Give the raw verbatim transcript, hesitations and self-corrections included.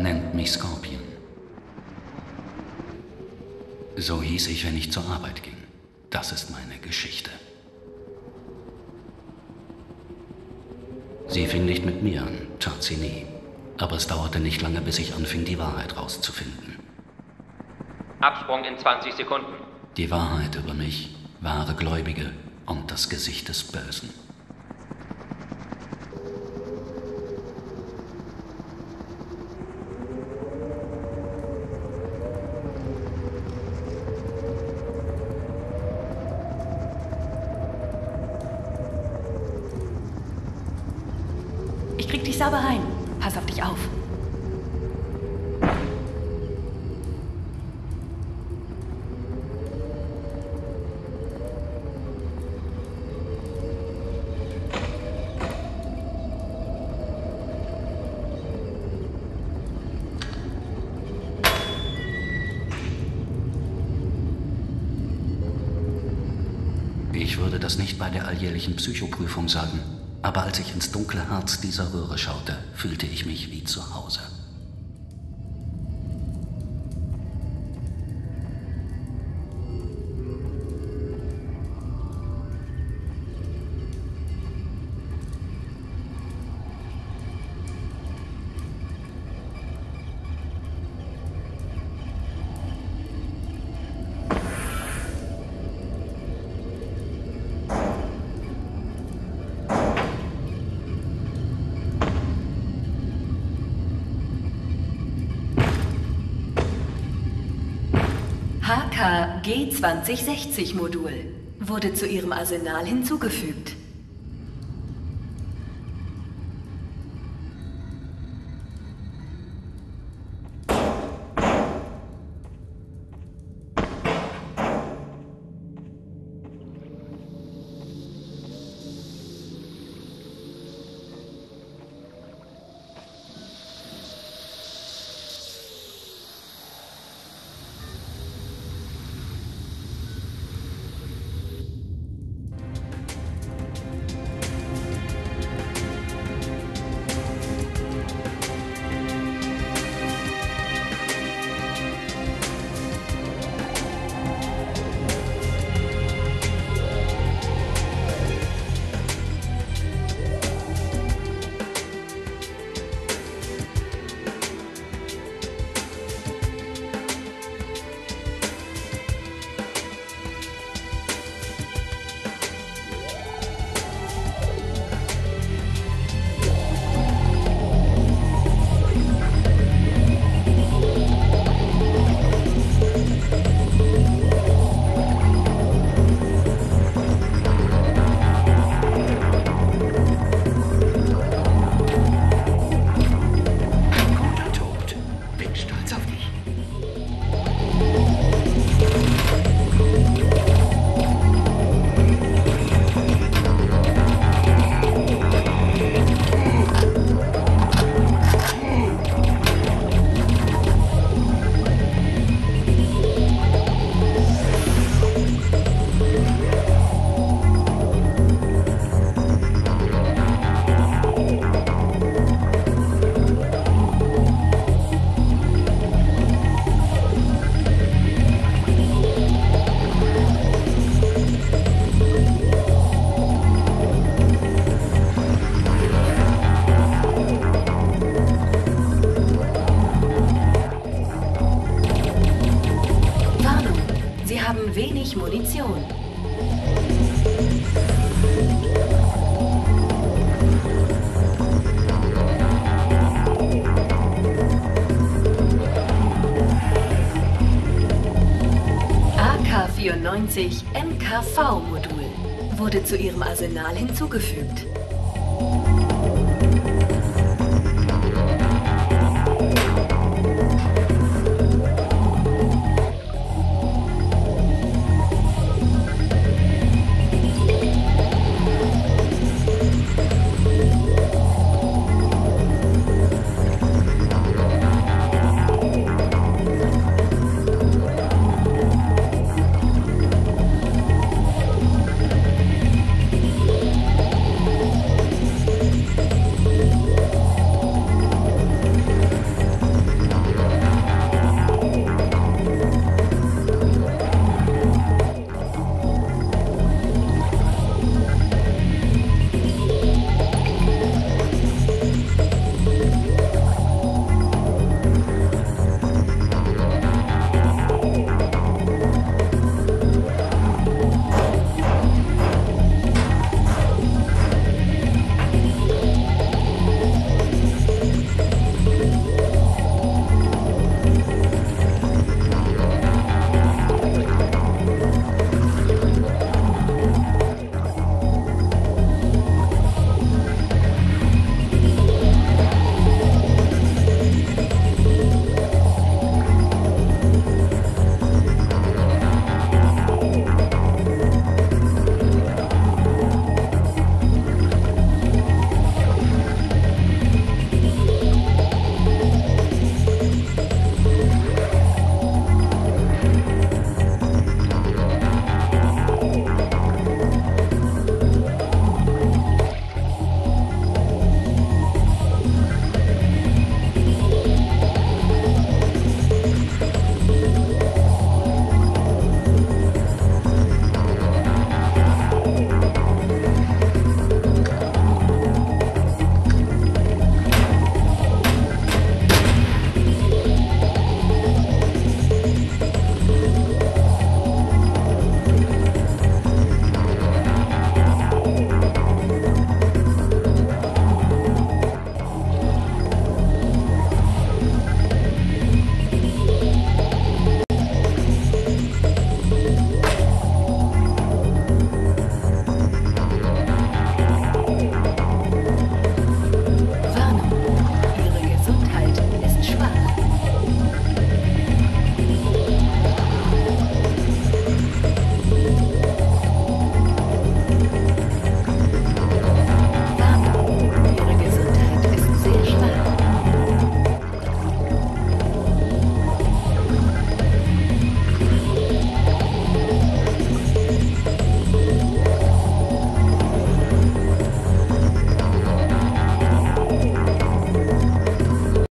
nennt mich Scorpion. So hieß ich, wenn ich zur Arbeit ging. Das ist meine Geschichte. Sie fing nicht mit mir an, tat sie nie. Aber es dauerte nicht lange, bis ich anfing, die Wahrheit rauszufinden. Absprung in zwanzig Sekunden. Die Wahrheit über mich, wahre Gläubige und das Gesicht des Bösen. Ich krieg dich sauber rein. Pass auf dich auf. Ich würde das nicht bei der alljährlichen Psychoprüfung sagen. Aber als ich ins dunkle Herz dieser Röhre schaute, fühlte ich mich wie zu Hause. H K G zwanzig sechzig Modul wurde zu ihrem Arsenal hinzugefügt. Wenig Munition. A K vierundneunzig M K V-Modul wurde zu ihrem Arsenal hinzugefügt.